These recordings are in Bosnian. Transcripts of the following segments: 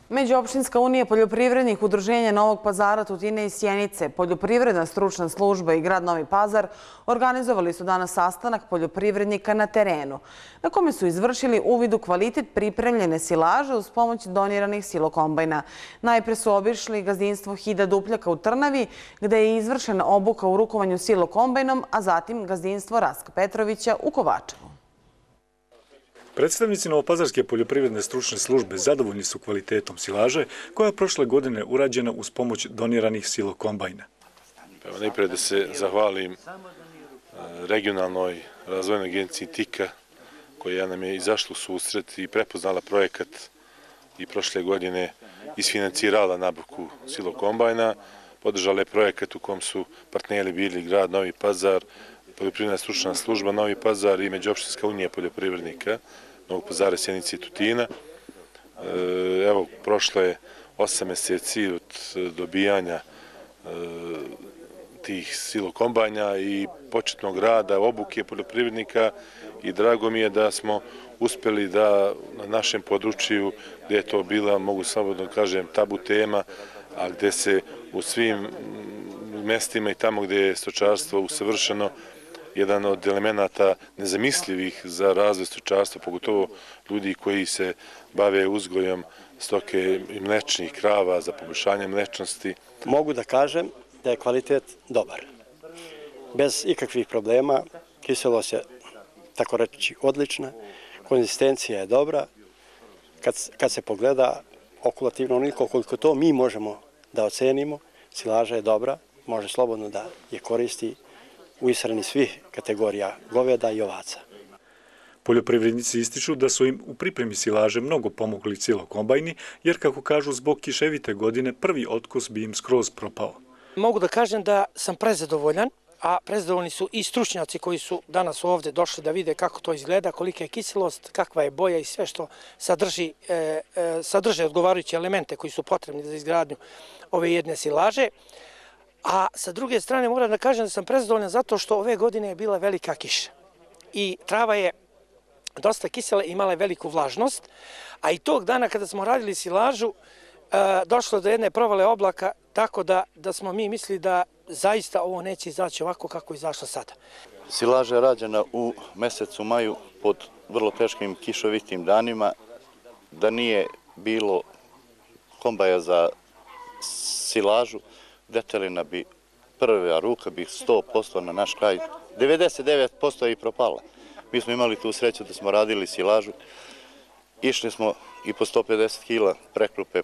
Međuopštinska unija poljoprivrednih udruženja Novog Pazara, Tutine i Sjenice, Poljoprivredna stručna služba i grad Novi Pazar organizovali su danas sastanak poljoprivrednika na terenu, na kome su izvršili uvid u kvalitet pripremljene silaže uz pomoć doniranih silokombajna. Najpre su obišli gazdinstvo Hida Dupljaka u Trnavi, gde je izvršena obuka u rukovanju silokombajnom, a zatim gazdinstvo Rastka Petrovića u Kovačevu. Predstavnici Novopazarske poljoprivredne stručne službe zadovoljni su kvalitetom silaže koja je prošle godine urađena uz pomoć doniranih silokombajna. Najprije da se zahvalim regionalnoj razvojnoj agenciji TIKA koja nam je izašla u susret i prepoznala projekat i prošle godine isfinancirala nabavku silokombajna, podržala je projekat u kom su partneri bili grad Novi Pazar, Poljoprivredna stručna služba Novi Pazar i Međuopštinska unija poljoprivrednika Novog Pazara, Sjenice i Tutina. Evo, prošlo je 8 meseci od dobijanja tih silokombajna i početnog rada, obuke poljoprivrednika i drago mi je da smo uspeli da na našem području, gde je to bila, mogu slobodno kažem, tabu tema, a gde se u svim mestima i tamo gde je stočarstvo usavršeno, jedan od elemenata nezamislivih za razvoj stočarstva, pogotovo ljudi koji se bave uzgojom stoke i mlečnih krava za poboljšanje mlečnosti. Mogu da kažem da je kvalitet dobar. Bez ikakvih problema, kiselost je, tako reći, odlična, konzistencija je dobra. Kad se pogleda okulativno onoliko koliko to mi možemo da ocenimo, silaža je dobra, može slobodno da je koristi u ishrani svih kategorija goveda i ovaca. Poljoprivrednici ističu da su im u pripremi silaže mnogo pomogli silokombajni, jer kako kažu zbog kiševite godine prvi otkus bi im skroz propao. Mogu da kažem da sam prezadovoljan, a prezadovoljni su i stručnjaci koji su danas ovdje došli da vide kako to izgleda, kolika je kiselost, kakva je boja i sve što sadrže odgovarajuće elemente koji su potrebni za izgradnju ove jedne silaže. A sa druge strane moram da kažem da sam prezadovoljan zato što ove godine je bila velika kiša i trava je dosta kisela i imala je veliku vlažnost, a i tog dana kada smo radili silažu došlo do jedne provale oblaka, tako da smo mi mislili da zaista ovo neće izaći ovako kako je izašlo sada. Silaža je rađena u mesecu maju pod vrlo teškim kišovitim danima, da nije bilo kombaja za silažu, detelina bi prva ruka bi 100% na naš kraj, 99% je i propala. Mi smo imali tu sreću da smo radili silažu, išli smo i po 150 kila prekrupe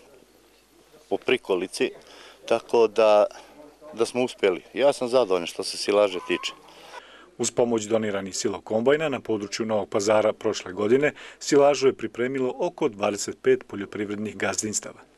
po prikolici, tako da smo uspjeli. Ja sam zadovoljan što se silaže tiče. Uz pomoć doniranih silokombajna na području Novog Pazara prošle godine silažu je pripremilo oko 25 poljoprivrednih gazdinstava.